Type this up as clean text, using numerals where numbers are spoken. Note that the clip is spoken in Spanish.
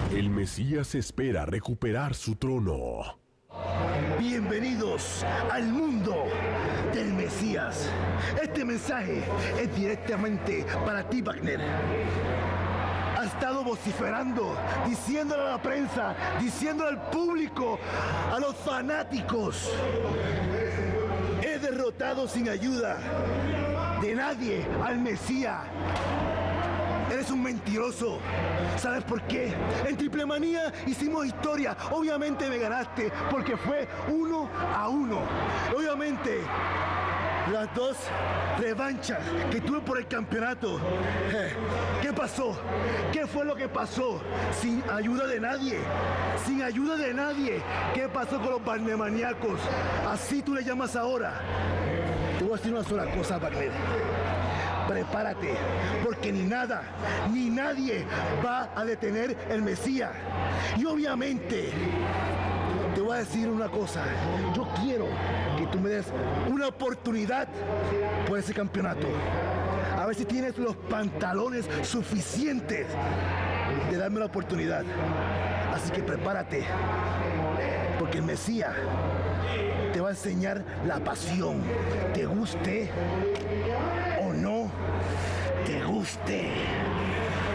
El Mesías espera recuperar su trono. Bienvenidos al mundo del Mesías. Este mensaje es directamente para ti, Wagner. Ha estado vociferando, diciéndole a la prensa, diciéndole al público, a los fanáticos: he derrotado sin ayuda de nadie al Mesías. Eres un mentiroso. ¿Sabes por qué? En Triple Manía hicimos historia. Obviamente me ganaste porque fue 1-1. Obviamente las dos revanchas que tuve por el campeonato. ¿Qué pasó? ¿Qué fue lo que pasó? Sin ayuda de nadie. Sin ayuda de nadie. ¿Qué pasó con los barnemaníacos? Así tú le llamas ahora. Te voy a decir una sola cosa, Wagner. Prepárate, porque ni nada, ni nadie va a detener el Mesías. Y obviamente, te voy a decir una cosa. Yo quiero que tú me des una oportunidad por ese campeonato. A ver si tienes los pantalones suficientes de darme la oportunidad. Así que prepárate, porque el Mesías te va a enseñar la pasión, te guste o no te guste.